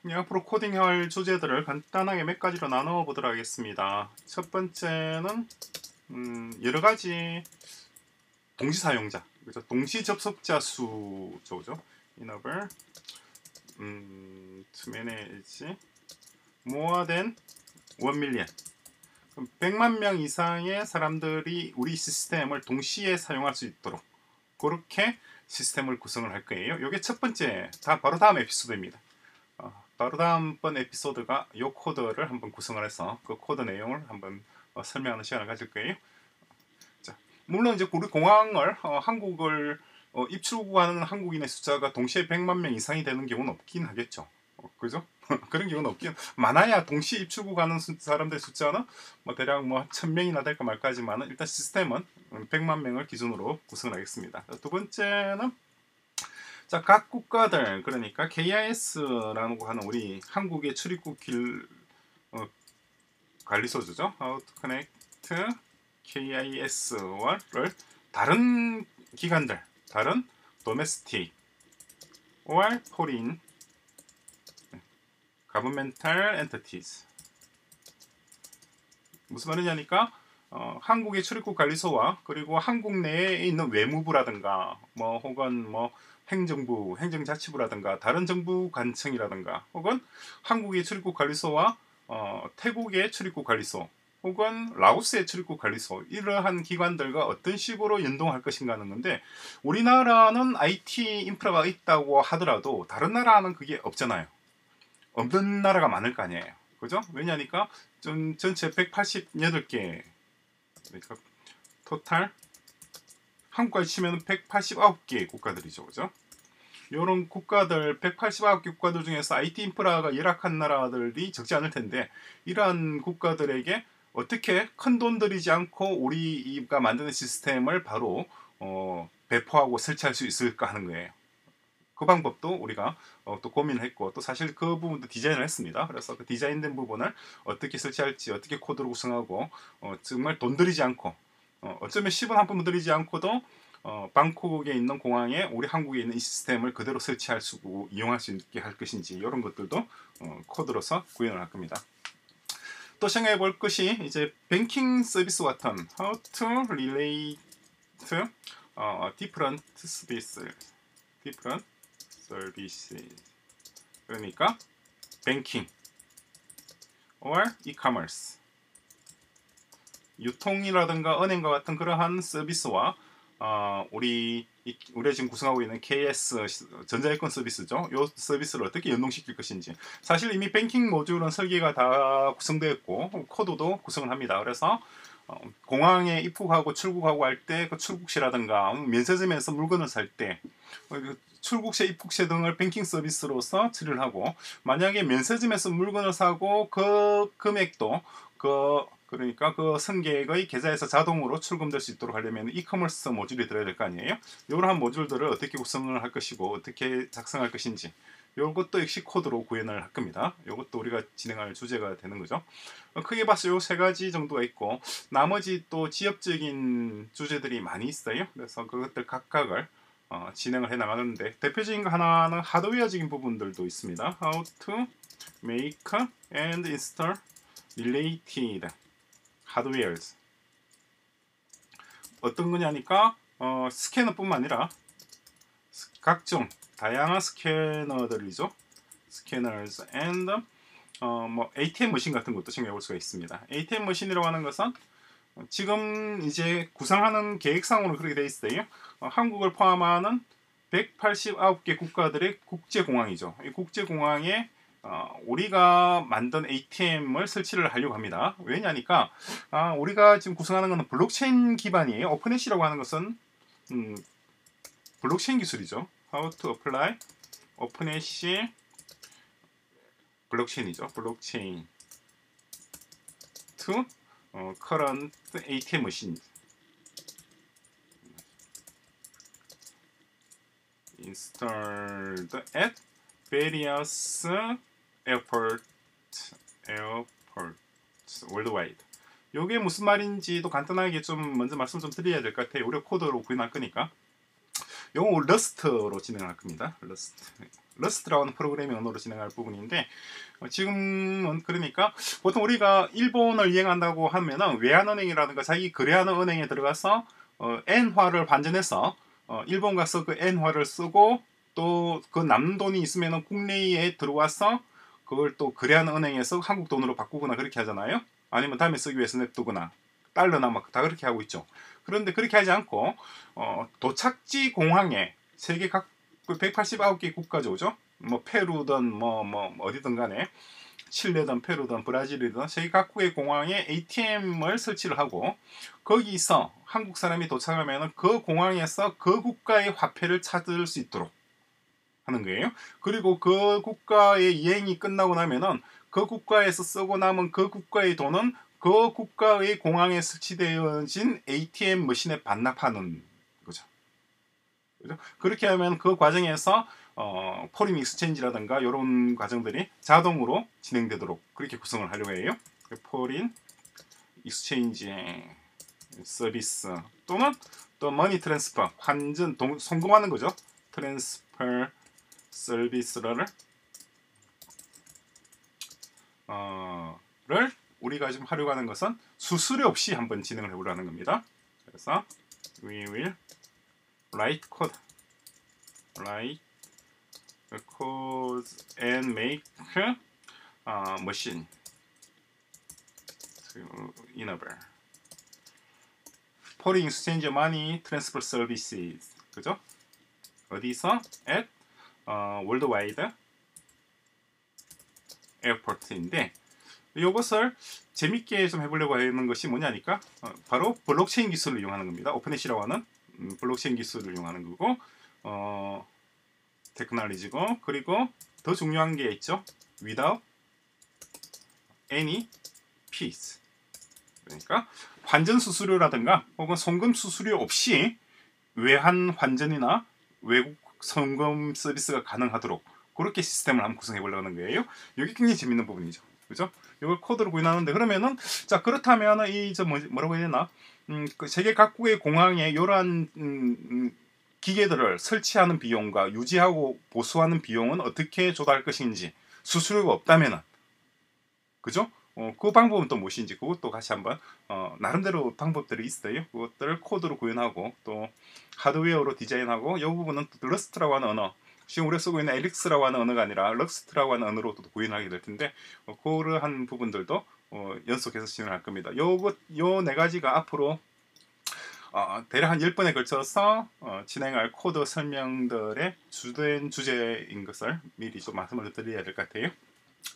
앞으로 코딩할 주제들을 간단하게 몇 가지로 나누어 보도록 하겠습니다. 첫 번째는 여러 가지 동시 사용자, 그죠? 동시 접속자 수죠. enable to manage more than 1 million. 100만 명 이상의 사람들이 우리 시스템을 동시에 사용할 수 있도록 그렇게 시스템을 구성을 할 거예요. 이게 첫 번째, 바로 다음 에피소드입니다. 바로 다음번 에피소드가 이 코드를 한번 구성을 해서 그 코드 내용을 한번 설명하는 시간을 가질 거예요. 자, 물론 이제 우리 공항을 한국을 입출국하는 한국인의 숫자가 동시에 100만 명 이상이 되는 경우는 없긴 하겠죠. 그죠? 그런 경우는 없긴 많아야 동시 입출국하는 사람들의 숫자는 뭐 대략 뭐 1000명이나 될까 말까 하지만 일단 시스템은 100만 명을 기준으로 구성을 하겠습니다. 두 번째는 자, 각 국가들 그러니까 KIS라고 하는 우리 한국의 출입국 관리소죠. How to connect KIS를 다른 기관들, 다른 domestic or foreign governmental entities. 무슨 말이냐니까 한국의 출입국 관리소와 그리고 한국 내에 있는 외무부라든가 뭐 혹은 뭐 행정부, 행정자치부라든가 다른 정부 관청이라든가 혹은 한국의 출입국 관리소와 태국의 출입국 관리소 혹은 라오스의 출입국 관리소 이러한 기관들과 어떤 식으로 연동할 것인가 하는 건데 우리나라는 IT 인프라가 있다고 하더라도 다른 나라는 그게 없잖아요. 없는 나라가 많을 거 아니에요. 그죠? 왜냐니까 전체 188개 그러니까 토탈 한국까지 치면 189개 국가들이죠. 그죠? 이런 국가들 189개 국가들 중에서 IT 인프라가 열악한 나라들이 적지 않을 텐데 이러한 국가들에게 어떻게 큰 돈 들이지 않고 우리가 만드는 시스템을 바로 배포하고 설치할 수 있을까 하는 거예요. 그 방법도 우리가 또 고민을 했고 또 사실 그 부분도 디자인을 했습니다. 그래서 그 디자인된 부분을 어떻게 설치할지 어떻게 코드를 구성하고 정말 돈 들이지 않고 어쩌면 10원 한 푼 들이지 않고도 방콕에 있는 공항에 우리 한국에 있는 이 시스템을 그대로 설치할 수 이용할 수 있게 할 것인지 이런 것들도 코드로서 구현을 할 겁니다. 또 생각해 볼 것이 이제 뱅킹 서비스 같은 how to relate different 서비스 그러니까 뱅킹 or e-commerce 유통이라든가 은행과 같은 그러한 서비스와 우리가 지금 구성하고 있는 KS 전자여권 서비스죠. 이 서비스를 어떻게 연동시킬 것인지 사실 이미 뱅킹 모듈은 설계가 다 구성되었고 코드도 구성을 합니다. 그래서 공항에 입국하고 출국하고 할 때 그 출국시라든가 면세점에서 물건을 살 때 출국세, 입국세 등을 뱅킹 서비스로서 처리를 하고 만약에 면세점에서 물건을 사고 그 금액도 그러니까 그 승객의 계좌에서 자동으로 출금될 수 있도록 하려면 이커머스 모듈이 들어야 될 거 아니에요. 이러한 모듈들을 어떻게 구성을 할 것이고 어떻게 작성할 것인지 이것도 역시 코드로 구현을 할 겁니다. 이것도 우리가 진행할 주제가 되는 거죠. 크게 봐서 요 세 가지 정도가 있고 나머지 또 지역적인 주제들이 많이 있어요. 그래서 그것들 각각을 진행을 해 나가는데 대표적인 거 하나는 하드웨어적인 부분들도 있습니다. How to make and install related hardwares. 어떤 거냐니까 스캐너뿐만 아니라 각종 다양한 스캐너들이죠. 스캐너즈 and 뭐 ATM 머신 같은 것도 생각해 볼 수가 있습니다. ATM 머신이라고 하는 것은 지금 이제 구상하는 계획상으로 그렇게 돼 있어요. 한국을 포함하는 189개 국가들의 국제공항이죠. 이 국제공항에 우리가 만든 ATM을 설치를 하려고 합니다. 왜냐니까 우리가 지금 구성하는 것은 블록체인 기반이에요. 오픈햇시라고 하는 것은 블록체인 기술이죠. How to apply 오픈햇시 블록체인이죠. 블록체인 to current ATM machine installed at various airports worldwide. 요게 무슨 말인지도 간단하게 좀 먼저 말씀 좀 드려야 될 것 같아요. 우리가 코드로 구현할 거니까. 요거 러스트로 진행할 겁니다. 러스트라는 프로그래밍 언어로 진행할 부분인데 지금은 그러니까 보통 우리가 일본을 이행한다고 하면은 외환은행이라든가 자기 거래하는 은행에 들어가서 엔화를 환전해서 일본 가서 그 엔화를 쓰고 또 그 남는 돈이 있으면은 국내에 들어와서 그걸 또 거래하는 은행에서 한국 돈으로 바꾸거나 그렇게 하잖아요. 아니면 다음에 쓰기 위해서 냅두거나 달러나 막 다 그렇게 하고 있죠. 그런데 그렇게 하지 않고 도착지 공항에 세계 각 189개 국가죠, 그죠? 뭐 페루든 뭐 어디든 간에 칠레든 페루든 브라질이든 세계 각국의 공항에 ATM을 설치를 하고 거기서 한국 사람이 도착하면 그 공항에서 그 국가의 화폐를 찾을 수 있도록 하는 거예요. 그리고 그 국가의 이행이 끝나고 나면은 그 국가에서 쓰고 남은 그 국가의 돈은 그 국가의 공항에 설치되어진 ATM 머신에 반납하는 거죠. 그죠? 그렇게 하면 그 과정에서 포린 익스체인지라든가 이런 과정들이 자동으로 진행되도록 그렇게 구성을 하려고 해요. 포린 익스체인지 서비스 또는 또 머니 트랜스퍼 환전 송금하는 거죠. 트랜스퍼 서비스를 우리가 지금 하려고 하는 것은 수수료 없이 한번 진행을 해보려는 겁니다. 그래서 we will write code and make machine to enable foreign exchange money transfer services. 그죠? 어디서? at worldwide airport인데 이것을 재밌게 좀 해보려고 하는 것이 뭐냐니까 바로 블록체인 기술을 이용하는 겁니다. 오픈햇시라고 하는 블록체인 기술을 이용하는 거고 테크놀로지고 그리고 더 중요한 게 있죠. without any fees. 그러니까 환전 수수료라든가 혹은 송금 수수료 없이 외환 환전이나 외국 송금 서비스가 가능하도록 그렇게 시스템을 한번 구성해 보려고 하는 거예요. 이게 굉장히 재밌는 부분이죠. 그죠? 이걸 코드로 구현하는데 그러면은 자 그렇다면 이 저 뭐라고 해야 되나? 그 세계 각국의 공항에 이러한 기계들을 설치하는 비용과 유지하고 보수하는 비용은 어떻게 조달할 것인지 수수료가 없다면은 그죠? 그 방법은 또 무엇인지 그것도 같이 한번 나름대로 방법들이 있어요. 그것들을 코드로 구현하고 또 하드웨어로 디자인하고 이 부분은 러스트라고 하는 언어 지금 우리가 쓰고 있는 엘릭스라고 하는 언어가 아니라 럭스트라고 하는 언어로 또 구현하게 될 텐데 그러한 부분들도 연속해서 진행할 겁니다. 요 네 가지가 앞으로 대략 한 10번에 걸쳐서 진행할 코드 설명들의 주된 주제인 것을 미리 좀 말씀을 드려야 될 것 같아요.